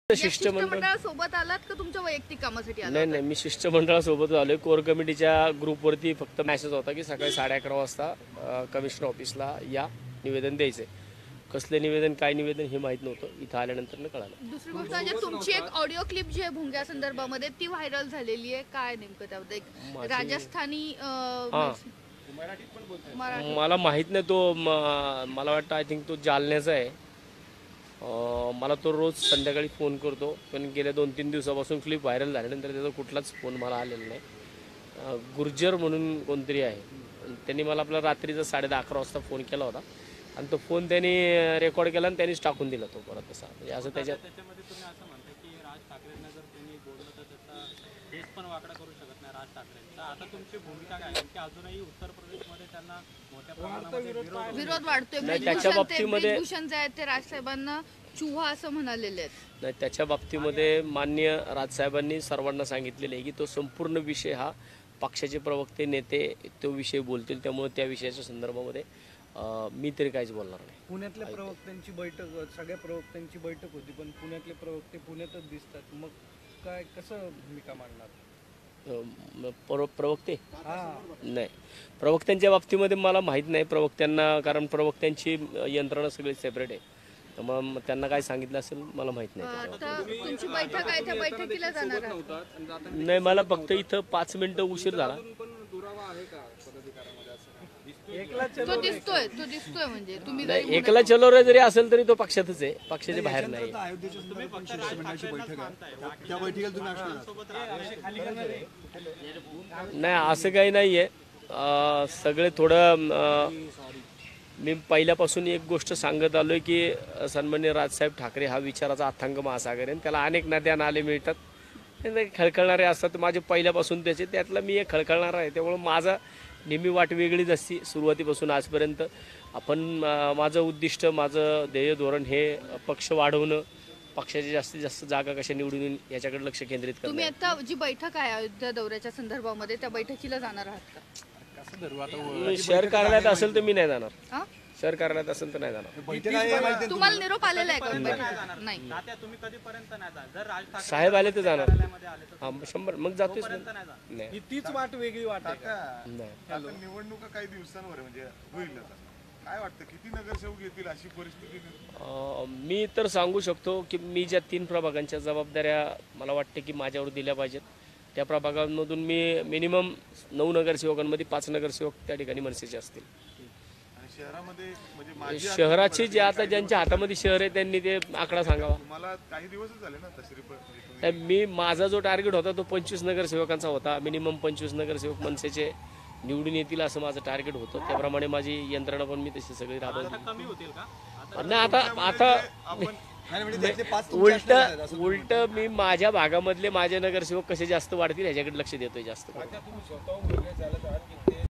शिष्टमंडळासोबत आलात का तुमच्या वैयक्तिक कामासाठी आलात? नाही, मी शिष्टमंडळासोबत आलोय. कोर कमिटीच्या ग्रुपवरती फक्त मेसेज होता की सकाळी 11:30 वाजता कमिशनर ऑफिसला या, निवेदन द्यायचंय. कसले निवेदन, काय निवेदन हे माहित नव्हतं. इथं आल्यानंतर कळालं. दुसरी गोष्ट म्हणजे तुमची एक ऑडिओ क्लिप जी आहे भुंग्या संदर्भामध्ये ती व्हायरल झालेली आहे. काय नेमकं त्याबद्दल एक राजस्थानी मला माहित नाही. तो मला वाटतं आय थिंक तो जालन्याचा आहे. मला तो रोज संध्याकाळी फोन करतो, पण गेल्या 2-3 दिवसापासून क्लिप व्हायरल झाल्यानंतर त्याचा कुठलाच फोन मला आलेला नाही. गुर्जर म्हणून कोणतरी आहे, त्यांनी मला आपला रात्रीचा 10:30 वाजता फोन केला होता आणि तो फोन त्यांनी रेकॉर्ड केला आणि त्यांनीच टाकून दिला तो परत. तसा म्हणजे असं त्याच्यामध्ये तुम्ही असं म्हणता की राज ठाकरेंना जर त्यांनी बोललं तर त्याचा देश पण वाकडा करू शकत नाही राज ठाकरेंचा. आता तुमची भूमिका काय आहे की अजूनही उत्तर प्रदेशमध्ये त्यांना मोठ्या प्रमाणामध्ये विरोध वाढतोय? त्याच्या बाबतीमध्ये भूषण जे आहेत ते राजसाहेबांना चुहा असं म्हणालेले आहेत. नाही, त्याच्या बाबतीमध्ये माननीय राजसाहेबांनी सर्वांना सांगितलेलं आहे की तो संपूर्ण विषय हा पक्षाचे प्रवक्ते नेते तो विषय बोलतील, त्यामुळे त्या विषयाच्या संदर्भामध्ये मी तरी काहीच बोलणार नाही. पुण्यातल्या प्रवक्त्यांची बैठक, सगळ्या प्रवक्त्यांची बैठक होती, पण पुण्यातले प्रवक्ते पुण्यातच दिसतात. मग काय कसं भूमिका मांडणार? प्रवक्ते नाही, प्रवक्त्यांच्या बाबतीमध्ये मला माहीत नाही प्रवक्त्यांना, कारण प्रवक्त्यांची यंत्रणा सगळी सेपरेट आहे. मग त्यांना काय सांगितलं असेल मला माहित नाही. तुमची बैठक आहे त्या बैठकीला जाणार आहात? नाही, मला फक्त इथं 5 मिनिटं उशीर झाला. तो दिसतोय म्हणजे तुम्ही एकला चलो रे जरी असेल तरी तो पक्षातच आहे, पक्षाच्या बाहेर नाही. नाही, असं काही नाहीये. सगळे थोडं मी पहिल्यापासून एक गोष्ट सांगत आलोय की सन्माननीय राजसाहेब ठाकरे हा विचाराचा अथांग महासागर आहे. त्याला अनेक नद्या नाले मिळतात, खळखळणारे असतात. माझे पहिल्यापासून त्यातला मी एक खळखळणारा आहे. त्यामुळे माझा नेहमी वाट वेगळीच असते सुरुवातीपासून आजपर्यंत. माझं उद्दिष्ट, माझं ध्येय धोरण हे पक्ष वाढवणं, पक्षाच्या जास्तीत जास्त जागा कशा निवडून येईल याच्याकडे लक्ष केंद्रित करणं. तुम्ही आता जी बैठक आहे अयोध्या दौऱ्याच्या संदर्भामध्ये त्या बैठकीला जाणार आहात का? शहर कार्यालयात असेल तर मी नाही जाणार. शहर कार्यालयात असेल तर नाही जाणार. तुम्हाला निरोप आलेला आहे का? नाही. साहेब आले तर जाणार. 100 मग जातोच. नाही, तीच वाट वेगळी वाट आहे. निवडणुका काही दिवसांवर म्हणजे होईल, काय वाटतं किती नगरसेवक येतील अशी परिस्थिती? मी तर सांगू शकतो की मी ज्या 3 प्रभागांच्या जबाबदाऱ्या मला वाटते की माझ्यावर दिल्या पाहिजेत, त्या प्रभागांमधून मी मिनिमम 9 नगरसेवकांमध्ये 5 नगरसेवक त्या ठिकाणी मनसेचे असतील. शहरामध्ये म्हणजे शहराची जे आता ज्यांच्या हातामध्ये शहर आहे त्यांनी ते आकडा सांगावा. मला काही दिवसच झाले ना तशरीफ. मी माझा जो टार्गेट होता तो 25 नगरसेवकांचा होता. मिनिमम 25 नगरसेवक मनसेचे निवडून येतील असं माझं टार्गेट होतं. त्याप्रमाणे माझी यंत्रणा पण मी तशी सगळी राबवली. नाही, आता उलट मी माझ्या भागामधले माझे नगरसेवक कसे जास्त वाढतील ह्याच्याकडे लक्ष देतोय जास्त.